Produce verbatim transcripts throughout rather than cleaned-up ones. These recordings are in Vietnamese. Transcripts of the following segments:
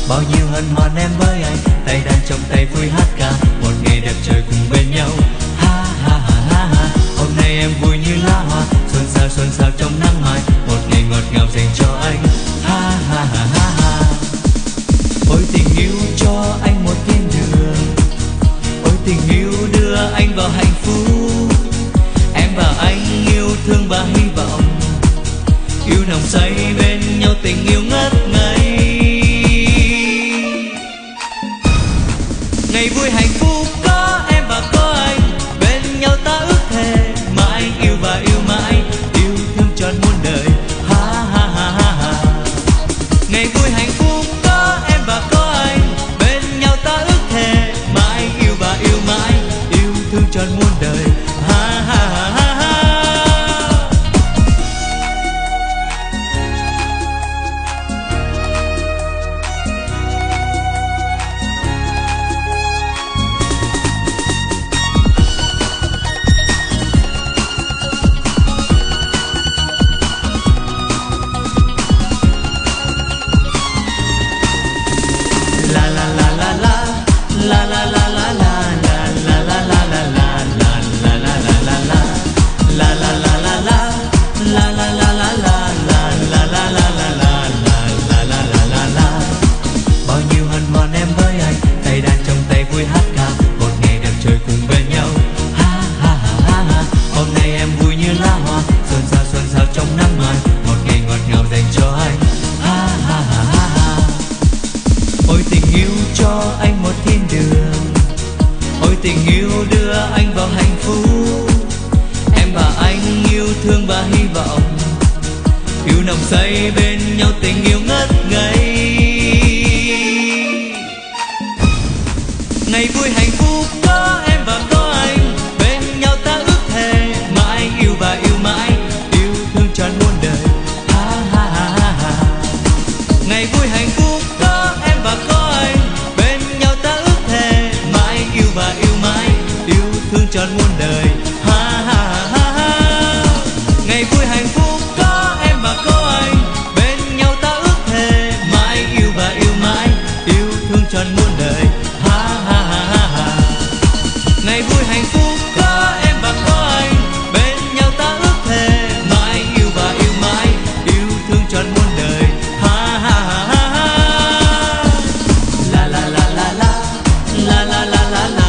Bao nhiêu hân hoan em với anh, tay đang trong tay vui hát ca một ngày đẹp trời cùng bên nhau. Ha ha ha ha ha, hôm nay em vui như lá hoa, xuân sao xuân sao trong nắng mai, một ngày ngọt ngào dành cho anh. Ha ha ha ha ha, ôi tình yêu cho anh một thiên đường, ôi tình yêu đưa anh vào hạnh phúc. Em và anh yêu thương và hy vọng, yêu nồng say bên nhau, tình yêu ngất ngây. Ngày vui hạnh phúc có em và có anh, bên nhau ta ước thề mãi yêu và yêu mãi, yêu thương trọn muôn đời. Ha ha ha ha ha, ngày vui hạnh phúc có em và có anh, bên nhau ta ước thề mãi yêu và yêu mãi, yêu thương trọn muôn đời. Ha ha ha ha ha. Tình yêu đưa anh vào hạnh phúc, em và anh yêu thương và hy vọng, yêu nồng say bên nhau, tình yêu ngất ngây. Ngày vui hạnh phúc có em và có anh, bên nhau ta ước thề mãi yêu và yêu mãi, yêu thương trọn muôn đời. Ha ha ha ha ha, ngày vui hạnh phúc có em và có anh, bên nhau ta ước thề mãi yêu và yêu mãi, yêu thương trọn muôn đời. Ha ha ha ha, ngày vui hạnh phúc có em và có anh, bên nhau ta ước thề mãi yêu và yêu mãi, yêu thương trọn muôn đời. Ha ha ha ha ha, ngày vui hạnh phúc có em và có anh, bên nhau ta ước thề mãi yêu và yêu mãi, yêu thương trọn muôn đời. Ha ha ha ha ha, la la la la la la la la la la.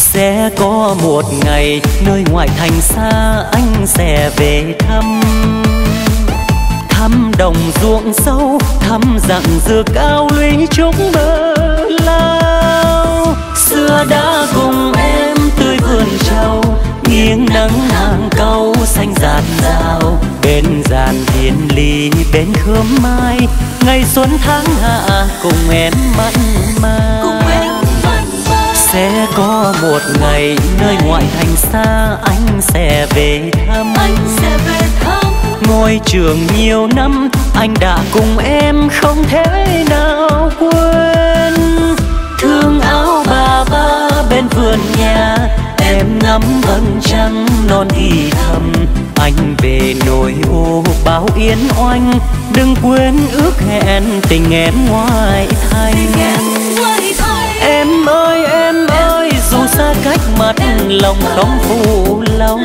Sẽ có một ngày nơi ngoại thành xa anh sẽ về thăm, thăm đồng ruộng sâu, thăm dặn dừa cao lũy trúc bơ lao. Xưa đã cùng em tươi vườn trầu, nghiêng nắng hàng cau xanh rạt rào. Bên giàn thiên lý bên khóm mai, ngày xuân tháng hạ cùng em mặn mà. Sẽ có một ngày nơi ngoại thành xa anh sẽ về thăm, anh sẽ về thăm. ngôi trường nhiều năm anh đã cùng em không thể nào quên. Thương áo bà ba bên vườn nhà, em ngắm vầng trăng non thì thầm. Anh về nỗi ô bao yên oanh, đừng quên ước hẹn tình em ngoại thành. Em ơi em ơi, dù xa cách mặt lòng không phụ lòng.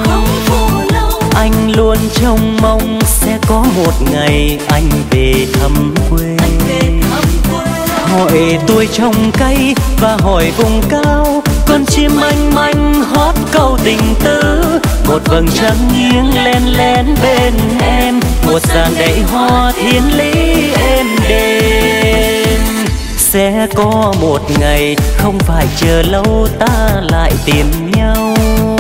Anh luôn trông mong sẽ có một ngày anh về thăm quê. Hỏi tuổi trồng cây và hỏi vùng cao, con chim manh manh hót câu tình tứ. Một vầng trăng nghiêng len lén bên em, một dàn đầy hoa thiên lý êm đềm. Sẽ có một ngày không phải chờ lâu ta lại tìm nhau.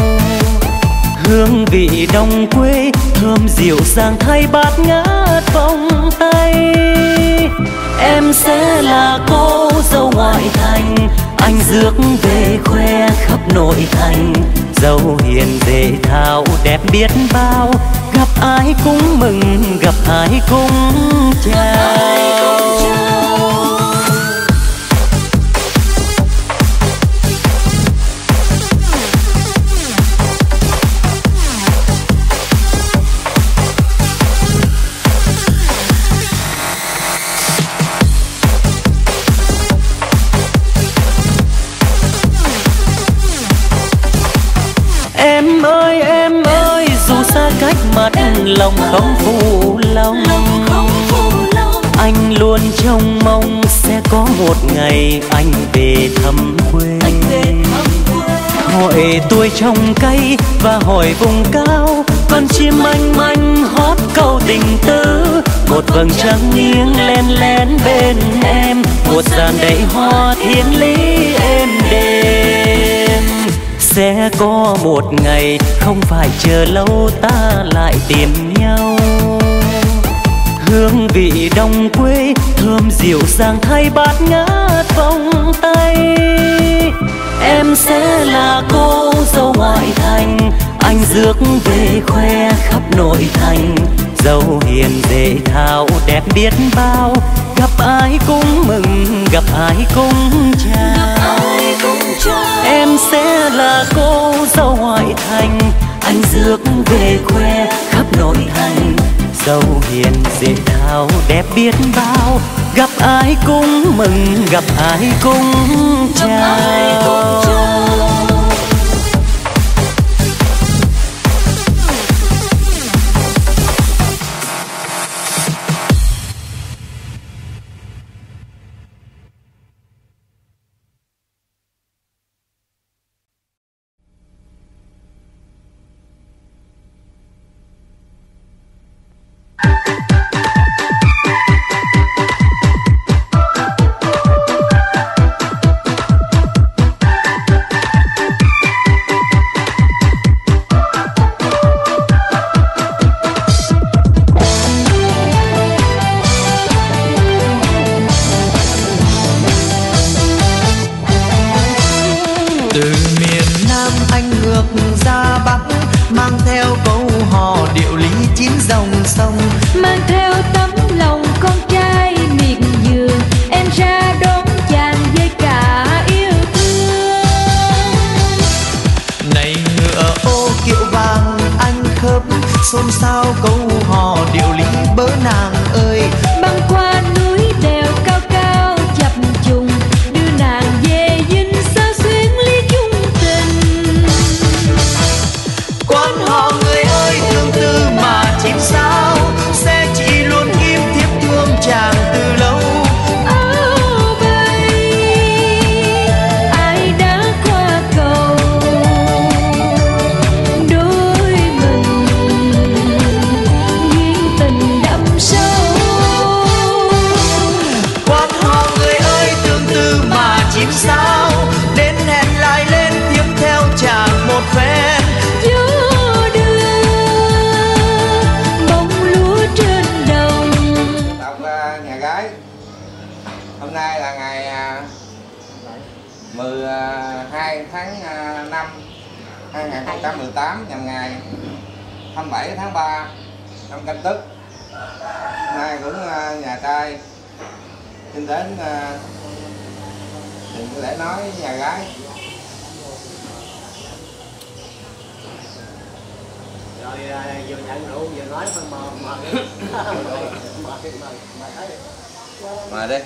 Hương vị đồng quê thơm dịu dàng thay bát ngát vòng tay. Em sẽ là cô dâu ngoại thành, anh rước về khoe khắp nội thành. Dâu hiền dễ thao đẹp biết bao, gặp ai cũng mừng gặp ai cũng chào. Em ơi em ơi, dù xa cách mặt lòng không phụ lòng. Anh luôn trông mong sẽ có một ngày anh về thăm quê. Hỏi tuổi trồng cây và hỏi vùng cao, con chim manh manh hót câu tình tứ. Một vầng trăng nghiêng len lén bên em, một dàn đầy hoa thiên lý êm đềm. Sẽ có một ngày không phải chờ lâu ta lại tìm nhau. Hương vị đồng quê thơm dịu dàng thay bát ngát vòng tay. Em sẽ là cô dâu ngoại thành, anh rước về khoe khắp nội thành. Dâu hiền dễ thao đẹp biết bao, gặp ai cũng mừng gặp ai cũng chào. Em sẽ là cô dâu ngoại thành, anh rước về khoe khắp nội thành. Dâu hiền dễ thao đẹp biết bao, gặp ai cũng mừng gặp ai cũng chào. xôn xao câu hò điệu lý bớ nàng ơi. Băng qua núi đèo cao cao chập trùng, đưa nàng về dinh sao xuyến ly chung tình. Quan họ người ơi thương tư mà chim sao, sẽ chỉ luôn im thiếp thương chàng từ lâu. Áo bay ai đã qua cầu hai tháng năm hai nghìn không trăm mười tám nhằm ngày hai mươi bảy tháng ba năm Canh Tức. Hôm nay cũng nhà trai xin đến đừng có lẽ nói với nhà gái. Rồi vừa nhận rượu vừa nói mà mà mời đi.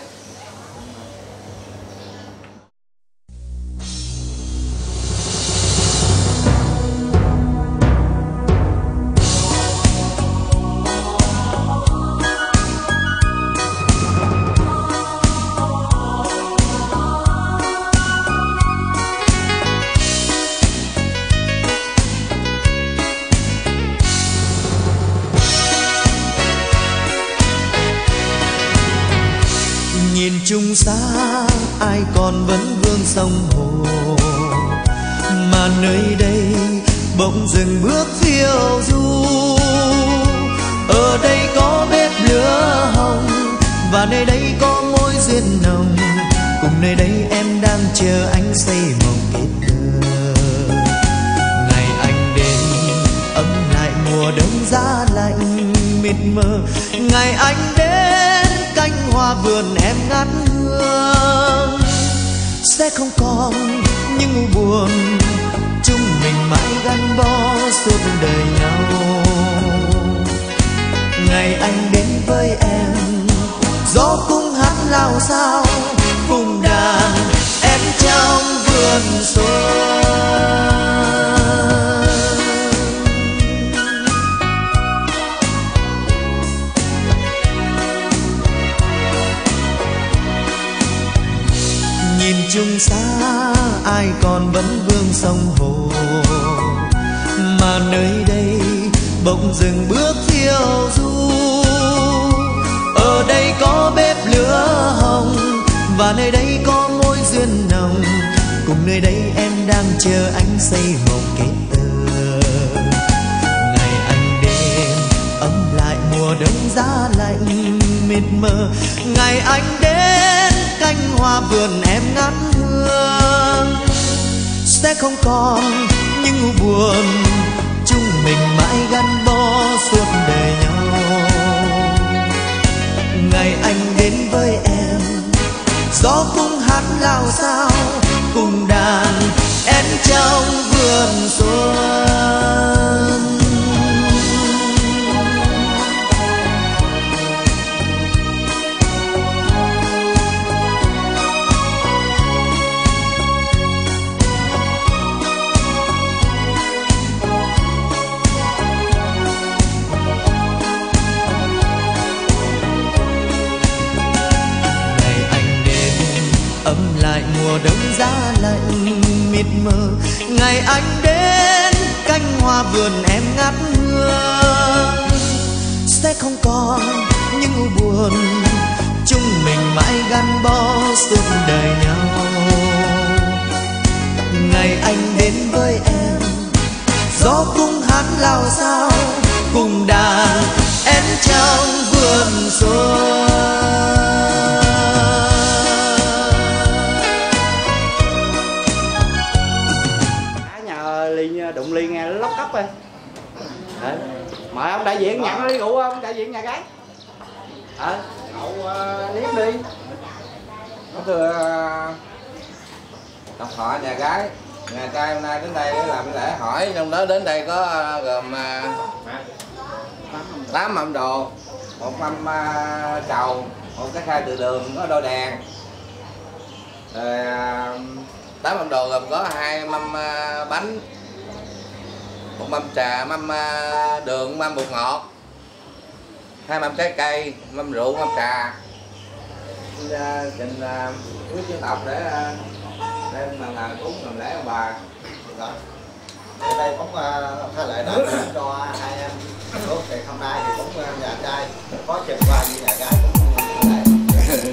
Nhìn chung xa ai còn vẫn vương sông hồ, mà nơi đây bỗng dừng bước phiêu du. Ở đây có bếp lửa hồng và nơi đây có mối duyên nồng, cùng nơi đây em đang chờ anh xây mộng kết tơ. Ngày anh đến ấm lại mùa đông giá lạnh mịt mờ, ngày anh đến cánh hoa vườn em ngát hương. Sẽ không còn những u buồn, chúng mình mãi gắn bó suốt đời nhau. Ngày anh đến với em, gió cũng hát lao sao cùng đàn em trong vườn xuân. Nhìn chung xa ai còn vẫn vương sông hồ, mà nơi đây bỗng dừng bước phiêu du. Ở đây có bếp lửa hồng và nơi đây có mối duyên nồng, cùng nơi đây em đang chờ anh xây mộng kết tơ. Ngày anh đến ấm lại mùa đông giá lạnh mịt mờ, ngày anh đến cánh hoa vườn em ngát hương. Sẽ không còn những u buồn, chúng mình mãi gắn bó suốt đời nhau. Ngày anh đến với em, gió cũng hát lao sao cùng đàn em trong vườn xuân. Ấm lại mùa đông giá lạnh mịt mờ, ngày anh đến cánh hoa vườn em ngát hương. Sẽ không còn những u buồn, chúng mình mãi gắn bó suốt đời nhau. Ngày anh đến với em, gió cũng hát lao sao cùng đàn em trong vườn xuân. Đụng ly nghe lóc cốc ơi. Mời ông đại diện nhận ly rượu không? Đại diện nhà gái. Ờ, cậu uh, nếm đi. Thưa đồng họ nhà gái, nhà trai hôm nay đến đây để làm lễ hỏi, trong đó đến đây có gồm tám mâm đồ, một mâm uh, trầu, một cái khay từ đường, có đôi đèn. Rồi uh, tám mâm đồ gồm có hai mâm uh, bánh, một mâm trà, mâm đường, mâm bột ngọt, hai mâm trái cây, mâm rượu, mâm trà. Trình quý dân tộc để đem làm cúng làm lễ ông bà. Rồi. Ở đây cũng thay lệ đó cho hai em tốt thì hôm nay thì cũng nhà trai có trình qua như nhà gái cũng lại.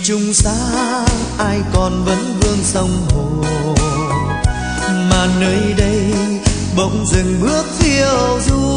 chung xa ai còn vẫn vương sông hồ, mà nơi đây bỗng dừng bước phiêu du.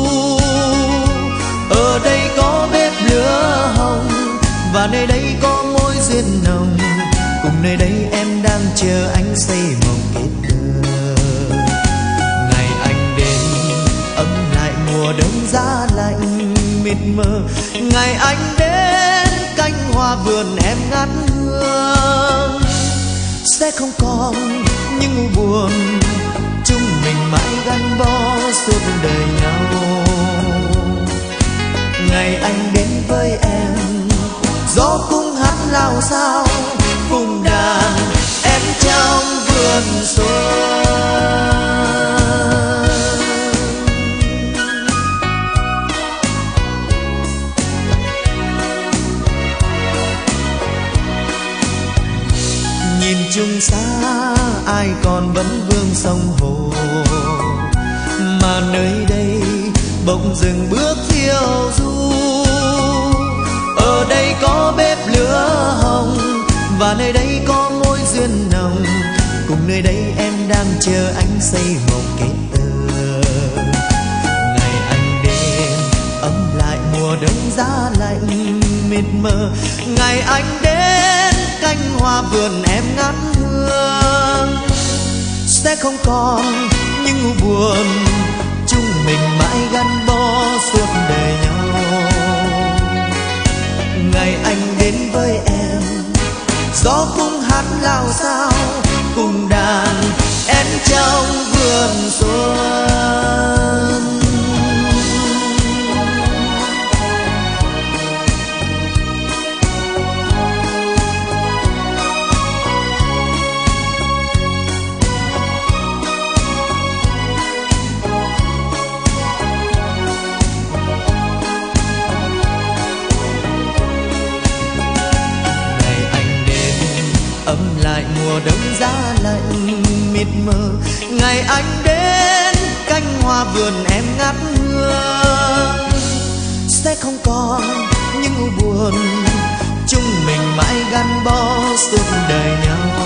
Ở đây có bếp lửa hồng và nơi đây có mối duyên nồng, cùng nơi đây em đang chờ anh xây mộng kết tơ. Ngày anh đến ấm lại mùa đông giá lạnh mịt mờ, ngày anh đến cánh hoa vườn em ngát hương. Sẽ không còn những nỗi buồn, chúng mình mãi gắn bó suốt đời nhau. Ngày anh đến với em, gió cũng hát lao sao cùng đàn em trong vườn xuân. Nhìn chung xa ai còn vẫn vương sông hồ, mà nơi đây bỗng dừng bước phiêu du. Ở đây có bếp lửa hồng và nơi đây có mối duyên nồng, cùng nơi đây em đang chờ anh xây mộng kết tơ. Ngày anh đến ấm lại mùa đông giá lạnh mịt mờ, ngày anh đến cánh hoa vườn em ngát hương. Sẽ không còn những nỗi buồn, chúng mình mãi gắn bó suốt đời nhau. Ngày anh đến với em, gió cũng hát lao sao cùng đàn em trong vườn xuân. Ấm lại mùa đông giá lạnh mịt mờ, ngày anh đến cánh hoa vườn em ngát hương. Sẽ không còn những nỗi buồn, chúng mình mãi gắn bó suốt đời nhau.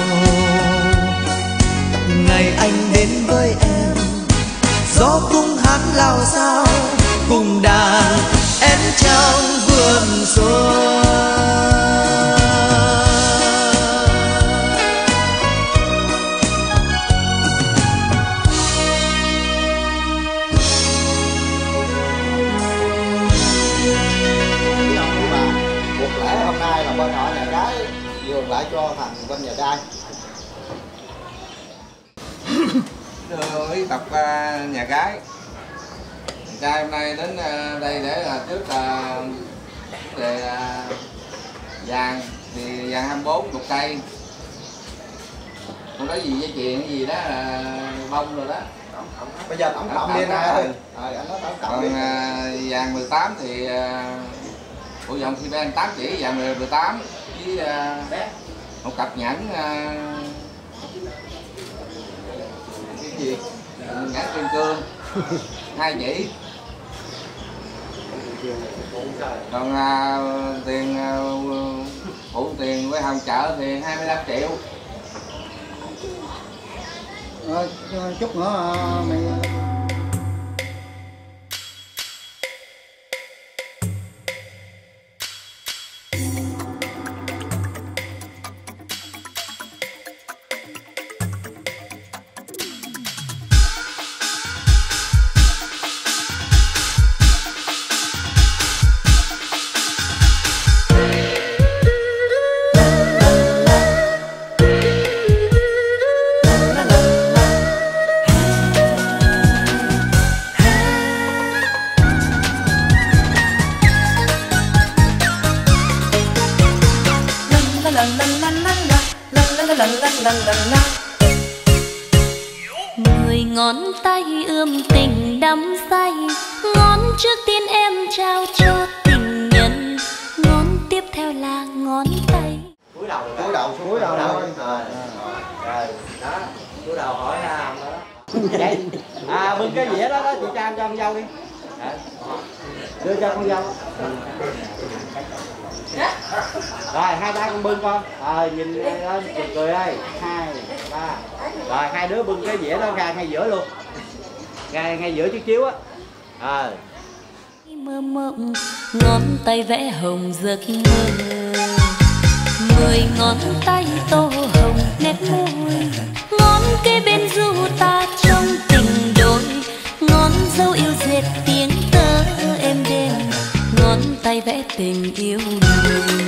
Ngày anh đến với em, gió cũng hát lao sao cùng đàn em trong vườn xuân. Bên họ nhà gái nhường lại cho thằng bên nhà trai. Thưa quý tập uh, nhà gái, nhà trai hôm nay đến uh, đây để là trước là uh, về uh, vàng thì vàng hai mươi bốn một cây. Không nói gì với chuyện cái gì đó là bông rồi đó. Bây giờ tổng cộng đi nè ơi. Rồi anh nói tổng cộng. Còn uh, vàng mười tám thì uh, ủa dòng khi bên tám chỉ vàng mười tám với uh, một cặp nhẫn uh, cái gì nhẫn kim cương hai chỉ. Còn uh, tiền uh, phụ tiền với hồng chợ thì hai mươi lăm triệu. Rồi chút nữa uh, mày mười ngón tay ươm tình đắm say, ngón trước tiên em trao cho tình nhân, ngón tiếp theo là ngón tay. Cúi đầu, cúi đầu, cúi đầu thôi. Rồi, đó, cúi đầu hỏi nào đó. Vậy, à bưng cái dĩa đó đó chị Trang cho con dâu đi. Đưa cho con dâu. Rồi hai ba con bưng con. Rồi nhìn lên cười cười ơi. Hai ba. Rồi hai đứa bưng cái dĩa đó ra ngay giữa luôn. Ngay ngay giữa chiếc chiếu á. Rồi. Mơ mộng ngón tay vẽ hồng giấc mơ, mười ngón tay tô hồng nét môi, ngón kế bên du ta trong tình đôi, ngón dâu yêu dệt tiếng tơ êm đềm, ngón tay vẽ tình yêu mình.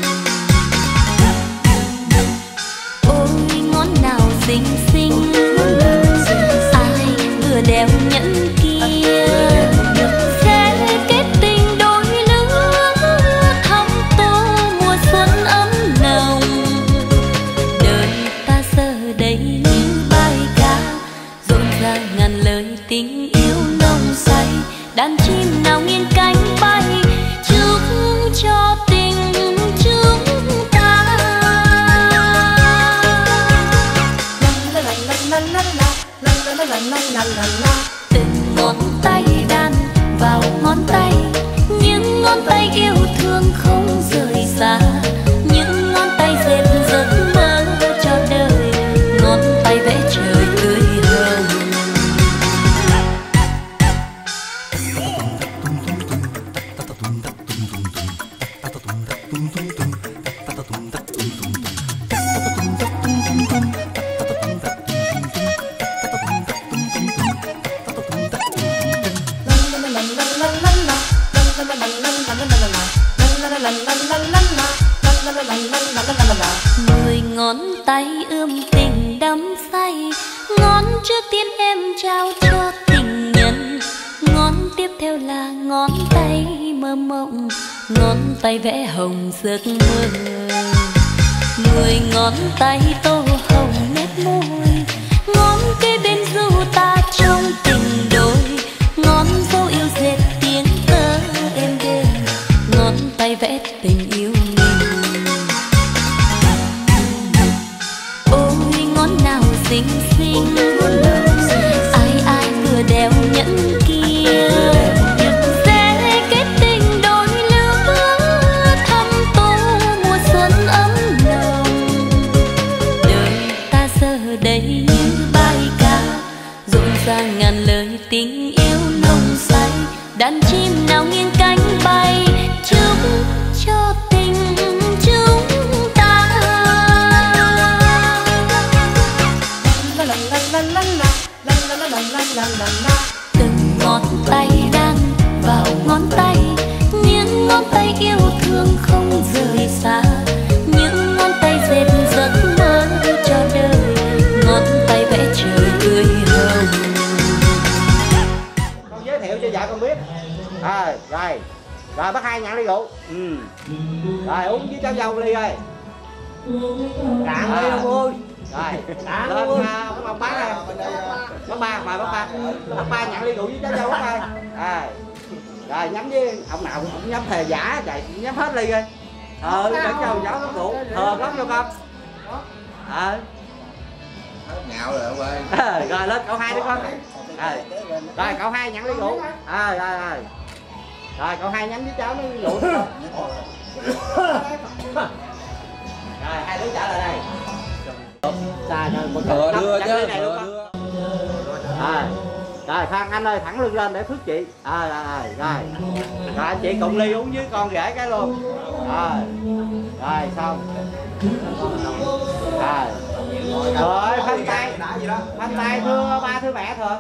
Ôi ngón nào xinh xinh, ai vừa đeo nhẫn kia, sẽ kết tình đôi lứa thắm tô mùa xuân ấm nồng. Đời ta giờ đây như bài ca rộn ràng ngàn lời tình yêu nồng say, đàn chim nào nghiêng cánh bay chúc cho tình chúng ta. Từng ngón tay đan vào ngón tay, những ngón tay yêu thương không rời xa, những ngón tay dệt giấc mơ cho đời, ngón tay vẽ trời tươi hồng. Mười ngón tay ươm tình đắm say, ngón trước tiên em trao cho tình nhân, ngón tiếp theo là ngón tay mơ mộng, ngón tay vẽ hồng giấc mơ. Mười ngón tay tô hồng nét môi, ngón kế bên du ta trong tình đôi, ngón dâu yêu dệt tiếng tơ êm đềm, ngón tay vẽ tình yêu mình. Ôi ngón nào xinh xinh, ai ai vừa đeo nhẫn kia, sẽ kết tình đôi lứa thắm tô mùa xuân ấm nồng. Đời ta giờ đây như bài ca rộn ràng ngàn lời tình yêu nồng say, đàn chim nào nghiêng cánh bay chúc cho tình chúng ta. Từng ngón tay đan vào ngón tay, những ngón tay yêu thương không rời xa, những ngón tay dệt giấc mơ cho đời, ngón tay vẽ trời tươi hồng. Con giới thiệu cho vợ con biết. À, rồi rồi bác hai nhận ly rượu. Ừ. Rồi uống với cháu dâu ly ơi. Cạn ly không ơi. Rồi lên uh, ông, ông bác ơi, bác ba mời bác ba, bác ba nhận ly rượu với cháu dâu bác ơi. À, rồi nhắm với ông nào cũng nhắm thề giả chạy nhắm hết ly rồi. Ờ để cho cháu uống rượu thừa lắm cho con. Ờ ngạo rồi ông ơi. Rồi lên cậu hai đi con. Rồi rồi cậu hai nhận ly rượu. À, rồi rồi rồi cậu hai nhắm với cháu nó rượu. Rồi hai đứa trả lại đây. Xa rồi một thừa đưa chứ thừa đưa. Rồi rồi Phan anh ơi thẳng lưng lên để phước chị. À, rồi rồi rồi rồi anh chị cùng ly uống với con rể cái luôn. Rồi rồi xong. Rồi rồi phanh tay phanh tay thưa ba thưa mẹ thôi.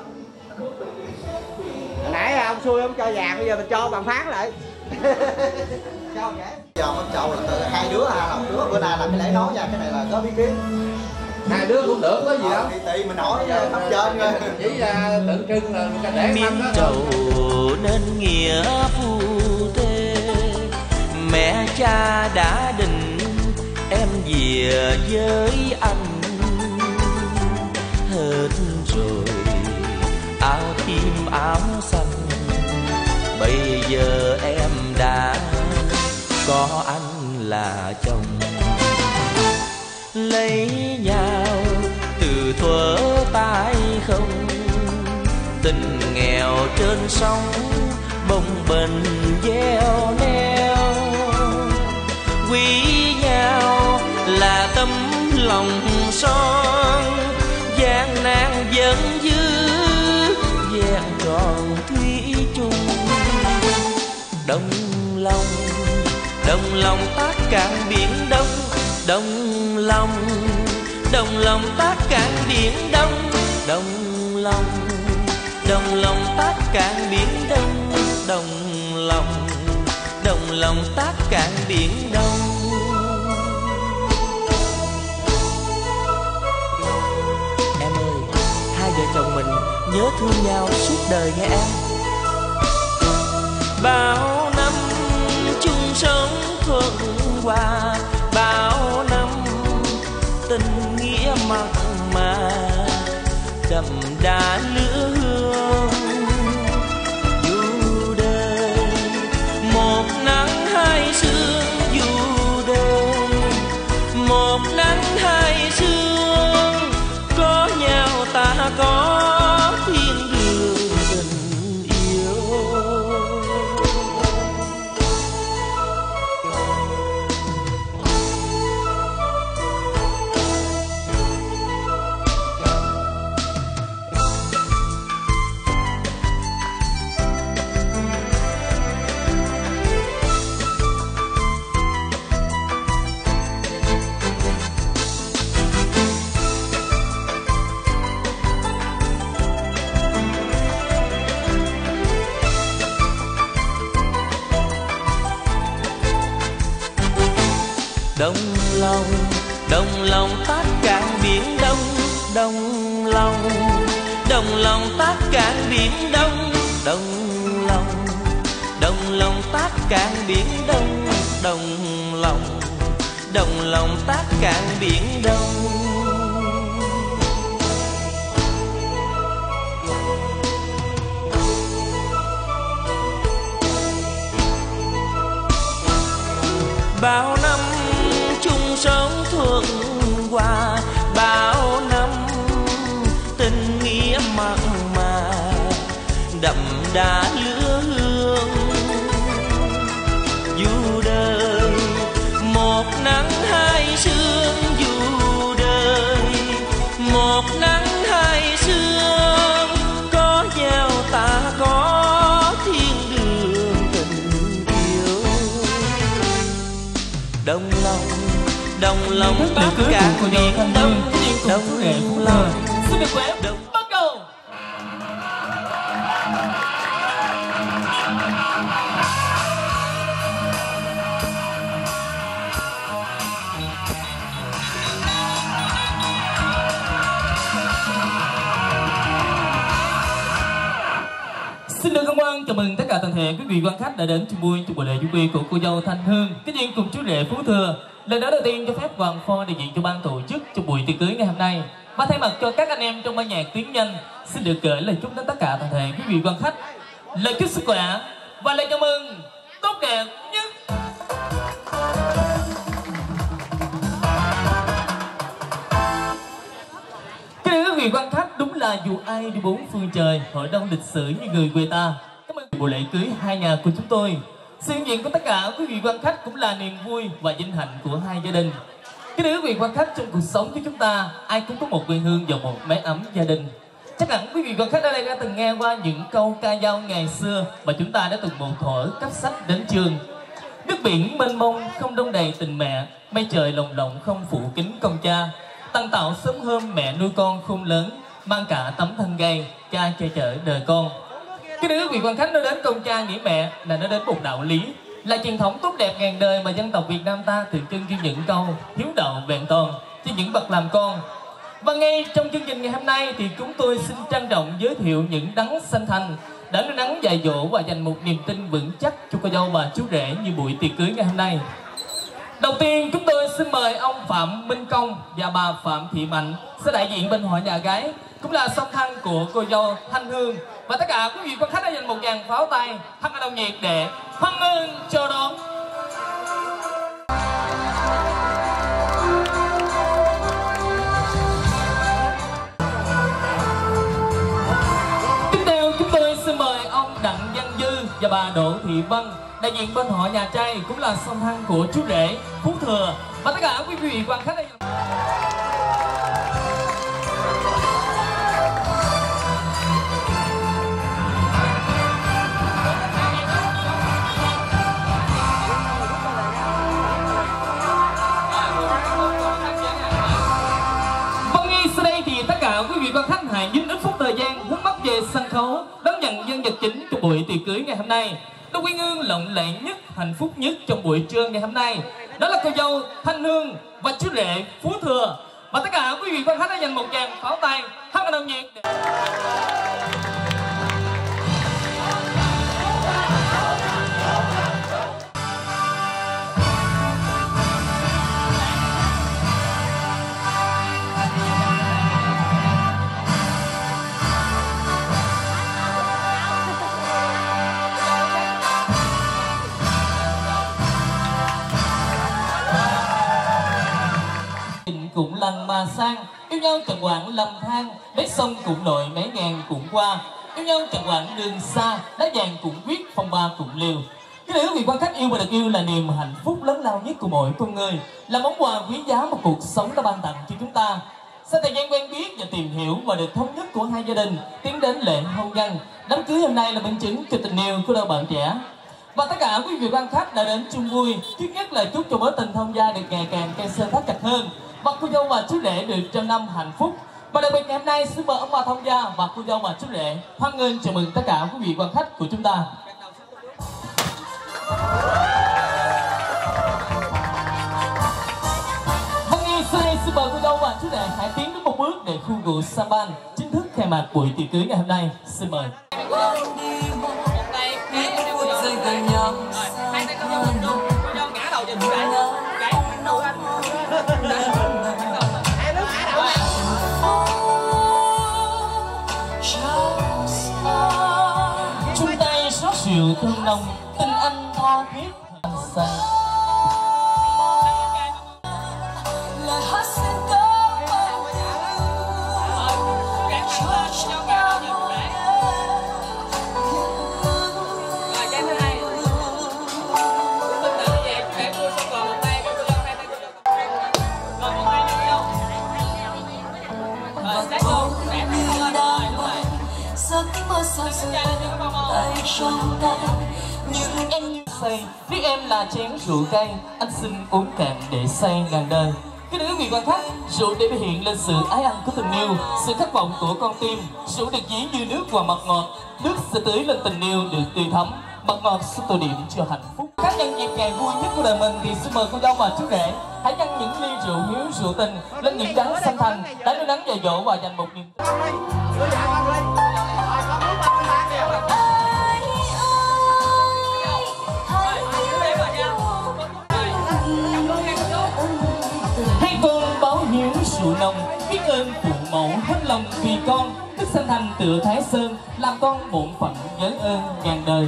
Hồi nãy ông xui ông cho vàng, bây giờ mình cho bằng phát lại. Cho vậy. Giờ con chậu là từ hai đứa à, làm đứa bữa nay làm cái lễ nói nha, cái này là có bí kíp. Hai đứa cũng được, có gì đâu. Thì tùy mình hỏi cấp trên thôi. Chỉ là tượng trưng là cái để miếng trầu nên nghĩa phu thê, mẹ cha đã định em về với anh. Hết rồi áo tim áo xanh, bây giờ em đã có anh là chồng. Lấy nhau từ thuở tay không, tình nghèo trên sông bồng bềnh gieo neo. Quý nhau là tấm lòng son, gian nan vẫn giữ vẹn tròn thủy chung. Đồng lòng, đồng lòng tác cạn biển Đông, đồng lòng, đồng lòng tác cạn biển Đông, đồng lòng, đồng lòng tác cạn biển Đông, đồng lòng, đồng lòng tác cạn biển Đông. Em ơi, hai vợ chồng mình nhớ thương nhau suốt đời nghe em. Bao năm chung sống thuận hòa, bao năm tình nghĩa mặn mà đậm đà lửa hương. Dù đời một nắng hai sương, dù đời một nắng hai sương, có nhau ta có thiên đường tình yêu. Đồng lòng, đồng lòng tác cạn biển Đông, đồng lòng, đồng lòng tác cạn biển Đông, đồng lòng, đồng lòng tác cạn biển Đông, đồng lòng, đồng lòng tác cạn biển Đông. Bao năm chung sống thuận hòa, bao năm tình nghĩa mặn mà đậm đà lửa hương. Dù đời một nắng hai sương, dù đời một nắng hai sương, có nhau ta có thiên đường tình yêu. Đồng lòng, đồng lòng tất cả biển Đông, đồng lòng. Xin được quét bắt đầu. Xin được cảm ơn, chào mừng tất cả toàn thể quý vị quan khách đã đến chung vui trong buổi lễ du quy của cô dâu Thanh Hương. Cái duyên cùng chú rể Phú Thừa. Lần đó đầu tiên cho phép Hoàng Pho đại diện cho ban tổ chức trong buổi tiệc cưới ngày hôm nay. Và thay mặt cho các anh em trong ban nhạc tiếng nhanh, xin được gửi lời chúc đến tất cả toàn thể quý vị quan khách lời chúc sức khỏe và lời chào mừng tốt đẹp nhất. Kính thưa quý vị quan khách, đúng là dù ai đi bốn phương trời, hỏi đông lịch sử như người quê ta. Cảm ơn buổi lễ cưới hai nhà của chúng tôi. Sự hiện diện của tất cả quý vị quan khách cũng là niềm vui và vinh hạnh của hai gia đình. Cái quý vị quan khách, trong cuộc sống của chúng ta, ai cũng có một quê hương và một mái ấm gia đình. Chắc hẳn quý vị quan khách ở đây đã từng nghe qua những câu ca dao ngày xưa mà chúng ta đã từng một thuở cấp sách đến trường. Nước biển mênh mông không đông đầy tình mẹ, mây trời lồng lộng không phủ kín công cha. Tăng tạo sớm hôm mẹ nuôi con khôn lớn, mang cả tấm thân gầy, cha che chở đời con. Cái đứa quý vị quan khách nói đến công cha nghĩa mẹ là nói đến một đạo lý, là truyền thống tốt đẹp ngàn đời mà dân tộc Việt Nam ta tượng trưng cho những câu hiếu đạo vẹn toàn cho những bậc làm con. Và ngay trong chương trình ngày hôm nay thì chúng tôi xin trân trọng giới thiệu những đấng sinh thành đã nuôi nắng dạy dỗ và dành một niềm tin vững chắc cho cô dâu và chú rể như buổi tiệc cưới ngày hôm nay. Đầu tiên chúng tôi xin mời ông Phạm Minh Công và bà Phạm Thị Mạnh sẽ đại diện bên họ nhà gái, cũng là song thân của cô dâu Thanh Hương. Và tất cả quý vị quan khách đã dành một dàn pháo tay thật là nồng nhiệt để hoan nghênh chào đón. Tiếp theo chúng tôi xin mời ông Đặng Văn Dư và bà Đỗ Thị Vân, đại diện bên họ nhà trai cũng là song thân của chú rể Phú Thừa, và tất cả quý vị quan khách đây. Tất cả quý vị quan khách hãy dừng ít phút thời gian hướng mắt về sân khấu đón nhận nhân vật chính của buổi tiệc cưới ngày hôm nay. Đôi quy ngưỡng lộng lẫy nhất, hạnh phúc nhất trong buổi trưa ngày hôm nay, đó là cô dâu Thanh Hương và chú rể Phú Thừa. Và tất cả quý vị quan khách đã dành một tràng pháo tay hát nồng nhiệt. Cũng lần mà sang, yêu nhau chẳng quãng lầm than, mấy sông cũng lội mấy ngàn cũng qua, yêu nhau chẳng quãng đường xa, đá vàng cũng viết, phong ba cũng liều. Cái điều quý vị quan khách yêu và được yêu là niềm hạnh phúc lớn lao nhất của mỗi con người, là món quà quý giá mà cuộc sống đã ban tặng cho chúng ta. Sau thời gian quen biết và tìm hiểu và được thống nhất của hai gia đình tiến đến lễ hôn nhân, đám cưới hôm nay là minh chứng cho tình yêu của đôi bạn trẻ. Và tất cả quý vị quan khách đã đến chung vui, trước nhất là chúc cho mối tình thông gia được ngày càng cây sơn thắt chặt hơn, và cô dâu và chú rể được trăm năm hạnh phúc. Và đặc biệt ngày hôm nay xin mời ông bà thông gia và cô dâu và chú rể hoan nghênh chào mừng tất cả quý vị quan khách của chúng ta. Vâng, ngay sau đây xin mời cô dâu và chú rể hãy tiến đến một bước để khu rượu Sampan chính thức khai mạc buổi tiệc cưới ngày hôm nay. Xin mời. Hai tay cô dâu mình luôn, cô dâu ngã đầu cho chú rể. Chung tay xót rượu thơm nồng, tình anh tha thiết anh say. Nhưng em say, biết em là chén rượu cay, anh xin uống cạn để say ngàn đời. Cái đứa vị quan khách, rượu để thể hiện lên sự ái ân của tình yêu, sự khát vọng của con tim. Rượu được dí như nước và mật ngọt, nước sẽ tưới lên tình yêu được tươi thắm, mật ngọt sẽ tô điểm cho hạnh phúc. Các nhân dịp ngày vui nhất của đời mình thì xin mời cô dâu và chú rể hãy nhân những ly rượu hiếu rượu tình lên những đắng xanh thành đã đưa nắng dạy dỗ và dành một niềm. Hãy con báo hiếu rượu nồng, biết ơn phụ mẫu hết lòng vì con, đức sinh thành tựa Thái Sơn, làm con bổn phận nhớ ơn ngàn đời.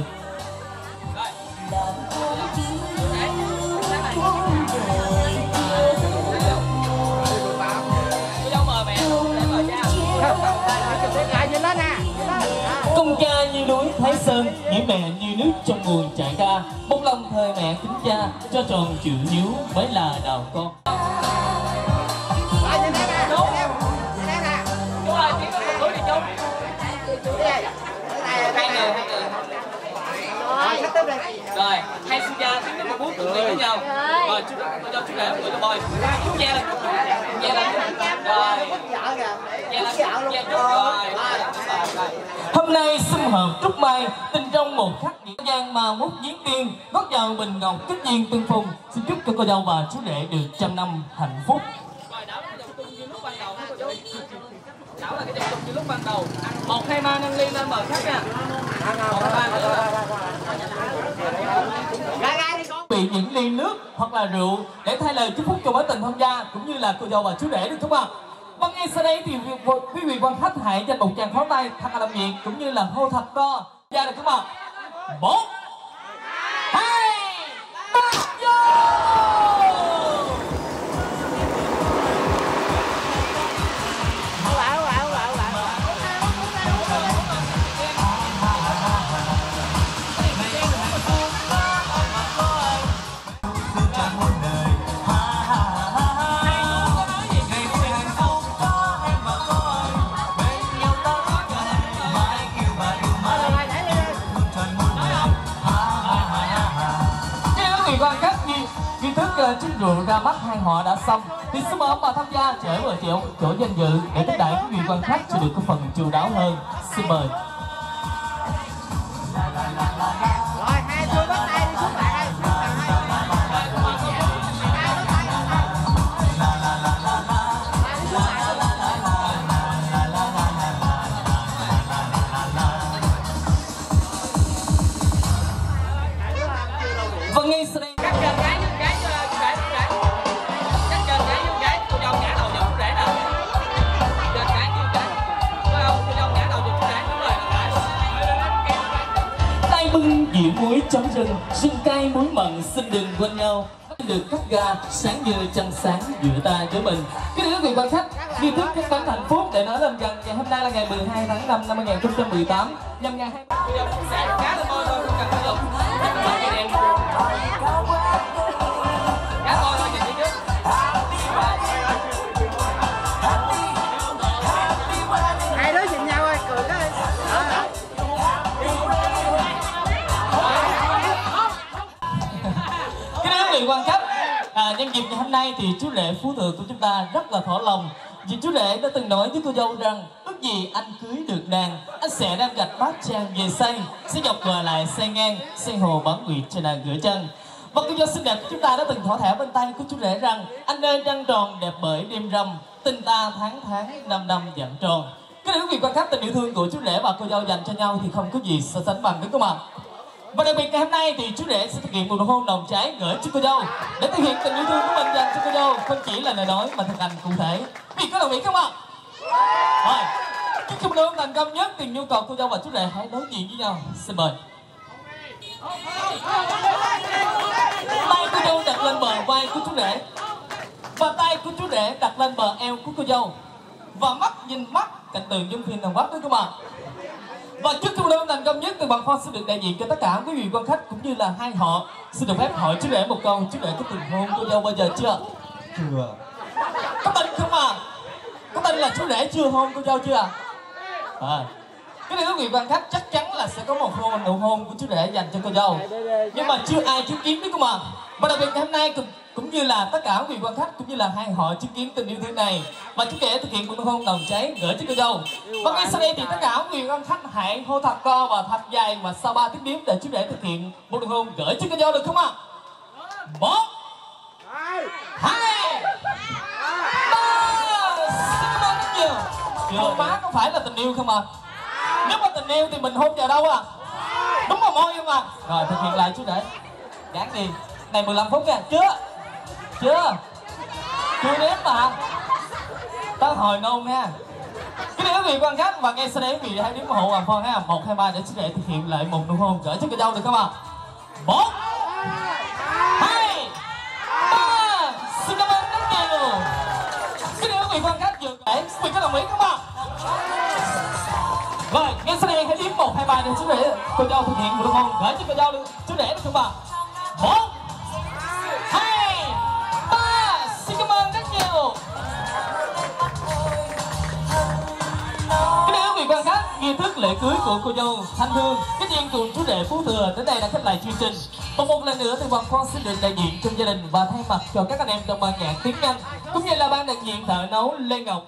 Công cha như núi Thái Sơn, nghĩa mẹ như nước trong nguồn chảy ra, một lòng thời mẹ kính cha, cho tròn chữ hiếu mới là đào con. Rồi, hai sư gia tiến đến một bước tự nhiên với nhau. Rồi, chú cô cho chú rể người cho bôi. Chú che lên, che lên. Rồi, che lên, che chút rồi. Hôm nay sum họp trúc mai, tình trong một khắc nghĩa gian mà mút giếng tiên, gót vào bình ngọc kết duyên tương phùng. Xin chúc cho cô dâu và chú rể được trăm năm hạnh phúc. Rồi, đảo là cái dòng như lúc ban đầu cô chú. Đảo là cái dòng như lúc ban đầu. Một hai ma nâng ly lên mời khách nha. Một hai ba bị những ly nước hoặc là rượu để thay lời chúc phúc cho mối tình thông gia cũng như là cô dâu và chú rể được không ạ? Vâng, ngay sau đây thì quý vị quan khách hãy dành một tràng pháo tay thật là đồng nhiệt cũng như là hô thật to ra được không ạ? Một, hai, ba, vô! quý vị quan khách, nghi, nghi thức uh, trích rượu ra mắt hai họ đã xong thì xin mời ông bà tham gia trở về chỗ chỗ danh dự để tiếp đãi quý vị quan khách sẽ được có phần chu đáo hơn. Xin mời. Rồi hai đứa bắt tay đi xuống lại đây. Vâng, ngay sau đây cắt chân gái giúp gái cho chú rể chú rể cắt chân gái giúp gái cô dâu ngã đầu giùm chú rể nào chân gái giúp gái cô dâu cô dâu ngã đầu giùm chú rể đúng rồi tay bưng dĩa muối chấm rừng rừng cay muối mặn xin đừng quên nhau được cắt ga sáng như trăng sáng giữa ta với mình. Cái quý vị quan khách, nghi thức cắt bánh hạnh phúc để nói lên rằng ngày hôm nay là ngày mười hai tháng năm năm hai nghìn không trăm mười tám nhằm ngày hai mươi cô dâu cũng sẽ cá lên môi thôi không cần cô dâu cá môi thôi nhìn đi trước Hai đứa nhìn nhau ơi cười cái cái quý vị quan khách, à, nhân dịp ngày hôm nay thì chú rể Phú Thượng của chúng ta rất là thỏa lòng vì chú rể đã từng nói với cô dâu rằng ước gì anh cưới được nàng, anh sẽ đem gạch bát trang về xây, sẽ dọc bờ lại xây ngang, xây hồ bán nguyệt cho nàng gửi chân. Và cô dâu xinh đẹp của chúng ta đã từng thỏa thẻ bên tay của chú rể rằng anh ơi trăng tròn đẹp bởi đêm rằm, tình ta tháng tháng năm năm dặn tròn. Cái quý vị quan khách, tình yêu thương của chú rể và cô dâu dành cho nhau thì không có gì so sánh bằng, đúng không ạ? Và đặc biệt ngày hôm nay thì chú rể sẽ thực hiện một nụ hôn nồng cháy gửi cho cô dâu để thể hiện tình yêu thương của mình dành cho cô dâu, không chỉ là lời nói mà thực hành cụ thể. Quý vị có đồng ý không ạ? Rồi, chúc cho một nụ hôn thành công nhất tiền nhu cầu cô dâu và chú rể hãy đối diện với nhau. Xin mời. Tay cô dâu đặt lên bờ vai của chú rể và tay của chú rể đặt lên bờ eo của cô dâu và mắt nhìn mắt cảnh tượng giống phim Hàn Quốc đó các bạn. Và trước khi một thành công nhất từ bạn Khoa sẽ được đại diện cho tất cả quý vị quan khách cũng như là hai họ. Xin được phép hỏi chú rể một câu, chú rể có từng hôn cô dâu bao giờ chưa? Chưa. Có tin không à? Có tin là chú rể chưa hôn cô dâu chưa à? À, cái này quý vị quan khách chắc chắn là sẽ có một hôn nụ hôn của chú rể dành cho cô dâu, nhưng mà chưa ai chứng kiến biết không ạ? Và đặc biệt ngày hôm nay cũng, cũng như là tất cả quý vị quan khách cũng như là hai họ chứng kiến tình yêu thương này và chú rể thực hiện một nụ hôn nồng cháy gửi cho cô dâu. Và ngay sau đây thì tất cả quý vị quan khách hãy hô thật to và thật dài và sau ba tiếng đếm để chú rể thực hiện một nụ hôn gửi cho cô dâu được không ạ? Một, hai, ba. Xin cảm ơn rất nhiều. Hôn má có phải là tình yêu không ạ? Nếu mà tình yêu thì mình hôn vào đâu à? Đúng vào môi không ạ? Rồi thực hiện lại chú rể. Gán đi. Này mười lăm phút nha. Chưa? Chưa? Chưa đếm mà. Tới hồi nôn nha. Cái điều quý vị quan khách và ngay sau đây quý vị hãy đếm hộ hoàng phong ha. Một, hai, ba để chú rể thực hiện lại một nụ hôn gửi cho cô dâu được không ạ? Một, hai, ba. Xin cảm ơn rất nhiều. Cái điều quý vị quan khách vừa kể, quý vị có đồng ý không ạ? Rồi, ngay sau đây hãy đếm một, hai, ba để chú rể cô dâu thực hiện một nụ hôn gửi cho cô dâu được chú rể được không ạ? Một, hai, ba. Xin cảm ơn rất nhiều. Cái điều quý vị quan khách, nghi thức lễ cưới của cô dâu Thanh Hương, cái duyên cùng chú rể Phú Thừa đến đây đã khép lại chương trình. Và một lần nữa thì Hoàng Phong xin được đại diện trong gia đình và thay mặt cho các anh em trong ban nhạc tiếng Anh cũng như là ban đại diện thợ nấu Lê Ngọc.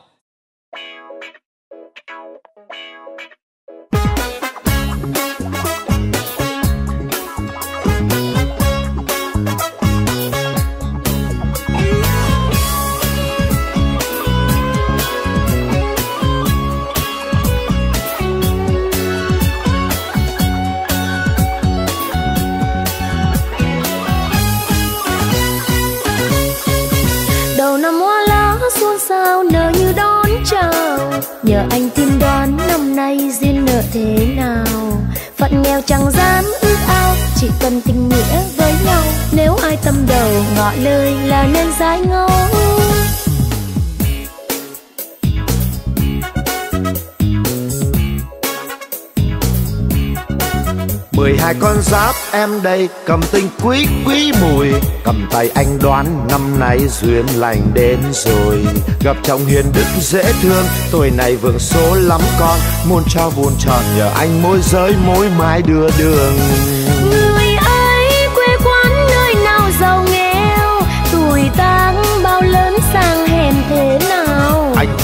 Sao nở như đón chào, nhờ anh tiên đoán năm nay duyên nợ thế nào. Phận nghèo chẳng dám ước ao, chỉ cần tình nghĩa với nhau. Nếu ai tâm đầu ngỏ lời là nên giải ngẫu. Mười hai con giáp em đây cầm tinh quý quý mùi, cầm tay anh đoán năm nay duyên lành đến rồi. Gặp chồng hiền đức dễ thương, tuổi này vượng số lắm con, muôn trao vuông tròn nhờ anh môi giới mối mái đưa đường. Người ấy quê quán nơi nào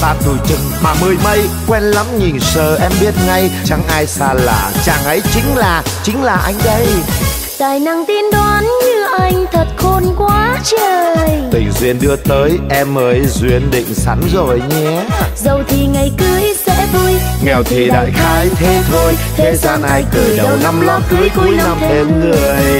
ta tuổi chừng ba mươi mấy, quen lắm nhìn sờ em biết ngay, chẳng ai xa lạ, chàng ấy chính là, chính là anh đây. Tài năng tiên đoán như anh thật khôn quá trời. Tình duyên đưa tới em ơi, duyên định sẵn rồi nhé. Giàu thì ngày cưới sẽ vui, nghèo thì đại khái thế thôi. Thế gian ai cười đầu năm lo cưới, cuối năm thêm người.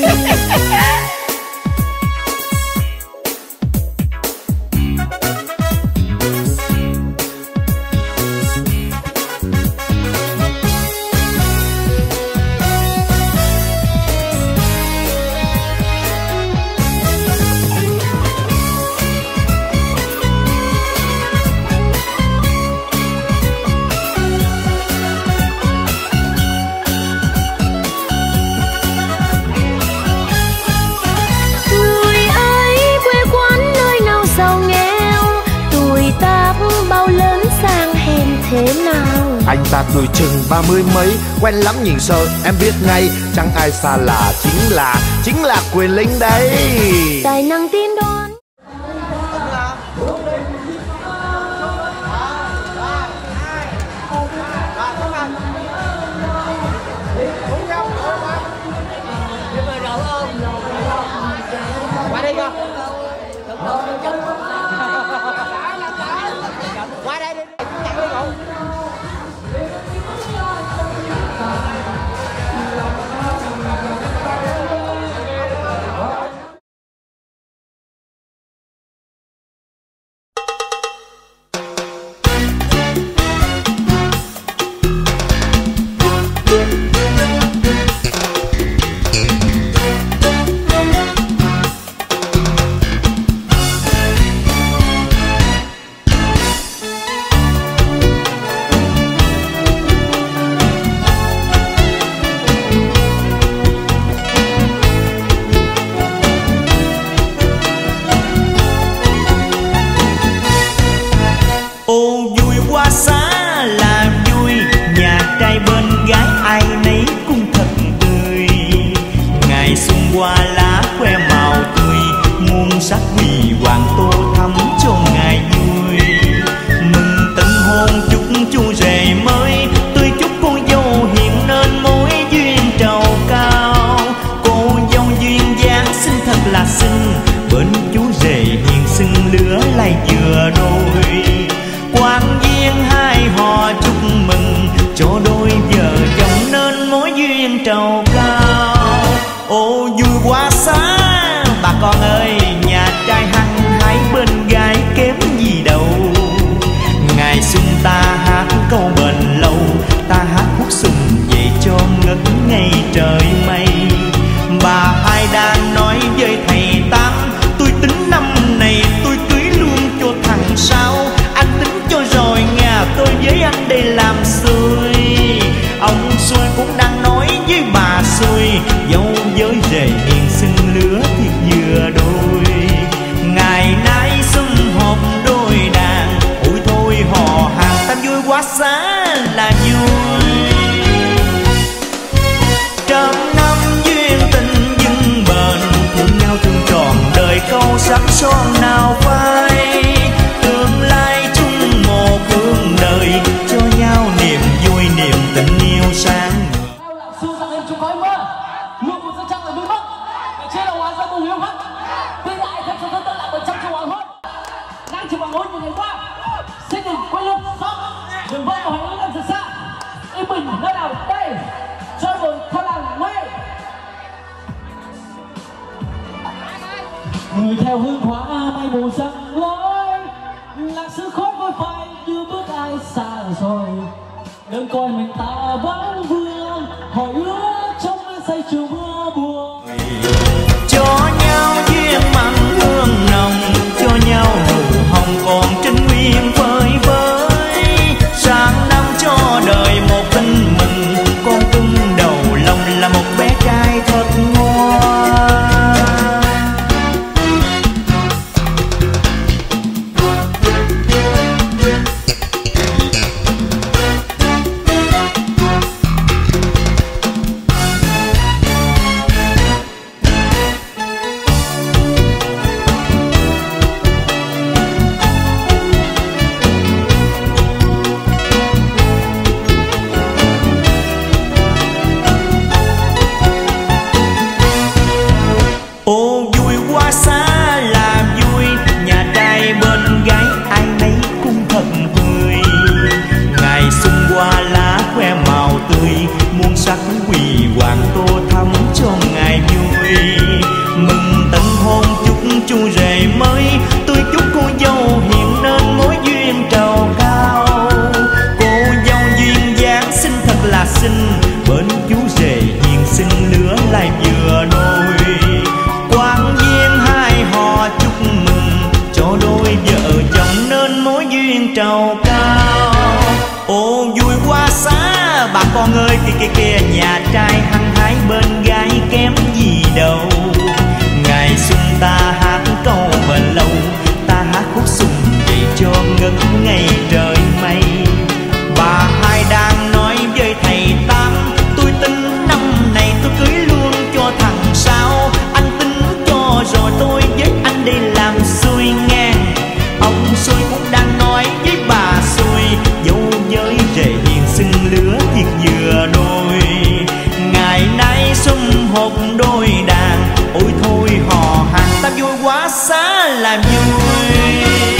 Anh ta tuổi chừng ba mươi mấy, quen lắm nhìn sơ em biết ngay, chẳng ai xa lạ, chính là, chính là Quyền Linh đây. Tài năng tiên đoán. Qua đây con. Qua đây đi, chặt đi cậu. Người theo hương hoa mây mù răng lối, lạc sư khói vơi phai đưa bước ai xa rồi. Đừng coi mình ta vẫn vương, hỏi ước trong mưa say chiều mưa buồn. Cho nhau duyên mặn hương nồng, cho nhau nụ hồng còn trinh nguyên vơi vơi. Sáng năm cho đời một tin mừng, con tung đầu lòng là một bé trai thật ngoan. ơi kìa kìa kìa, nhà trai hăng hái bên gái kém gì đâu. Ngày xuân ta hát câu bền lâu, ta hát khúc xuân vậy cho ngất ngày trời mây. Bà hai đang nói với thầy Tám, tôi tính năm này tôi cưới luôn cho thằng Sáu. Anh tính cho rồi tôi với anh đi làm xuôi ngang. Ông xuôi cũng đang nói với bà xuôi, dâu với rể hiền xưng lứa thiệt vừa đôi. Ngày nay sum họp đôi đàn, ôi thôi hò hàng ta vui quá xá là vui.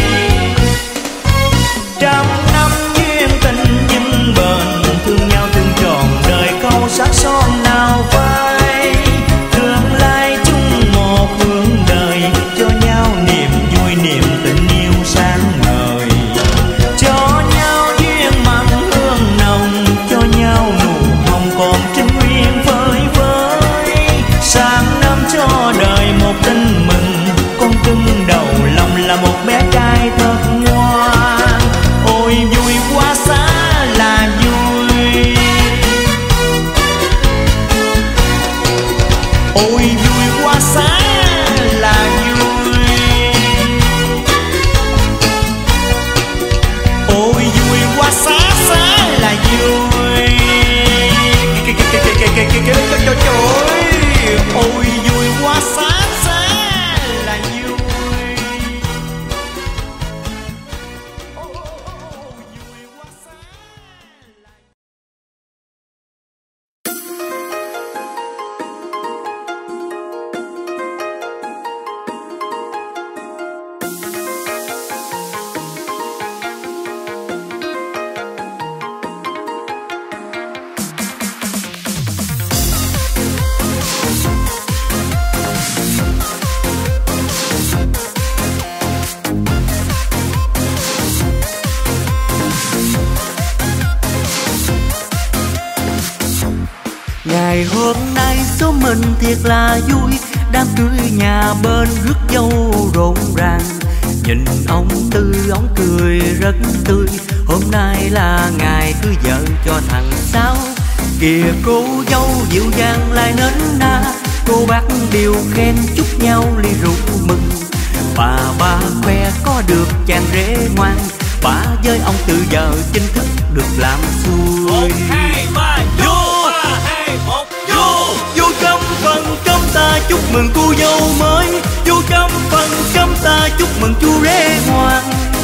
Trăm năm duyên tình vinh bền, thương nhau thương tròn đời câu sắc son nào phai. Tương lai chung một hướng đời, cho nhau niềm vui niềm tình yêu sáng ngời. Cho nhau duyên mặn hương nồng, cho nhau nụ hồng còn trinh nguyên phơi phới. Sang năm cho đời một tin mừng, con cưng đầu lòng là một bé trai thật ngoan. Ôi vui quá xá là vui, ôi vui quá xá là vui, ôi vui quá xá xá là vui. Cái cái cái cái cái cái cái cái cái trời, ôi vui quá xá xá là vui. Ngày hôm nay số mình thiệt là vui, đám cưới nhà bên rước dâu rộn ràng. Nhìn ông Tư ông cười rất tươi, hôm nay là ngày cưới vợ cho thằng Sáu. Kìa cô dâu dịu dàng lại nến na, cô bác đều khen chúc nhau ly rượu mừng. Bà ba khoe có được chàng rể ngoan, bà với ông Tư giờ chính thức được làm xuôi. Một hai ba vô, ba hai một vô. Vô trong phần cơm ta chúc mừng cô dâu mới, vô trong phần cơm ta chúc mừng chú rể ngoan.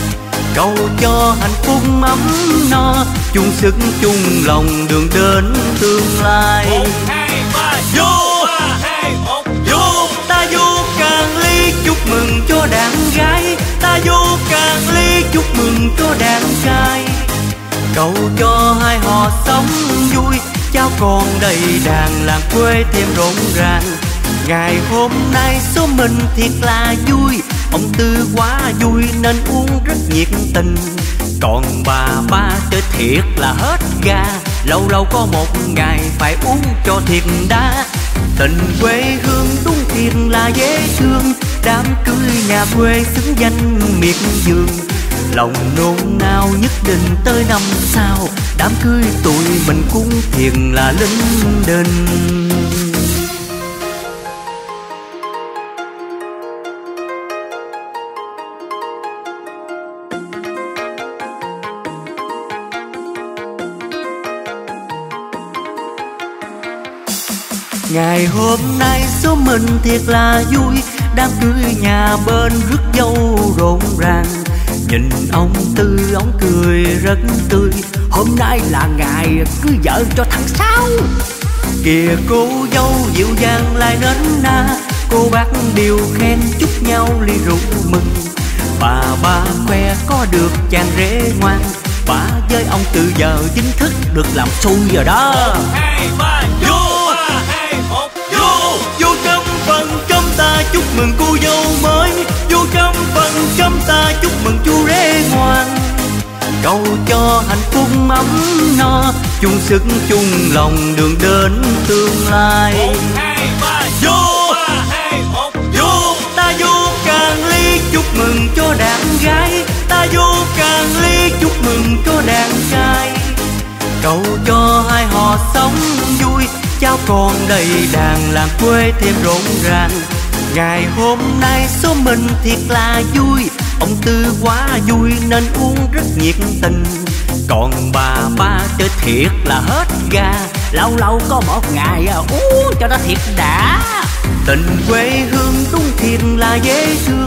Cầu cho hạnh phúc ấm no, chung sức chung lòng đường đến tương lai. Một hai ba vô, ba hai một vô. Ta vô càng ly chúc mừng cho đàn gái, ta vô càng ly chúc mừng cho đàn trai. Cầu cho hai họ sống vui, cháu con đầy đàn làng quê thêm rộn ràng. Ngày hôm nay số mình thiệt là vui, ông Tư quá vui nên uống rất nhiệt tình. Còn bà ba chơi thiệt là hết ga, lâu lâu có một ngày phải uống cho thiệt đã. Tình quê hương đúng thiệt là dễ thương, đám cưới nhà quê xứng danh miệt vườn. Lòng nôn nao nhất định tới năm sau, đám cưới tụi mình cũng thiệt là linh đình. Ngày hôm nay số mình thiệt là vui, đám cưới nhà bên rước dâu rộn ràng. Nhìn ông Tư ông cười rất tươi, hôm nay là ngày cưới vợ cho thằng Sáu. Kìa cô dâu dịu dàng lại nến na, cô bác đều khen chúc nhau ly rượu mừng. Bà ba khoe có được chàng rể ngoan, bà với ông Tư giờ chính thức được làm xui rồi đó. Một hai ba vô, ba hai một vô. Vô trong phần cơm ta chúc mừng cô dâu mới, vô trong phần cơm ta chúc mừng chú rể ngoan. Cầu cho hạnh phúc ấm no, chung sức chung lòng đường đến tương lai. Một hai ba vô, ba hai một vô. Ta vô càng ly chúc mừng cho đàn gái, ta vô càng ly chúc mừng cho đàn trai. Cầu cho hai họ họ sống vui. Cháu còn đầy đàn, làng quê thêm rộn ràng. Ngày hôm nay số mình thiệt là vui. Ông Tư quá vui nên uống rất nhiệt tình. Còn bà ba chơi thiệt là hết ga. Lâu lâu có một ngày uống cho nó thiệt đã. Tình quê hương đúng thiệt là dễ thương.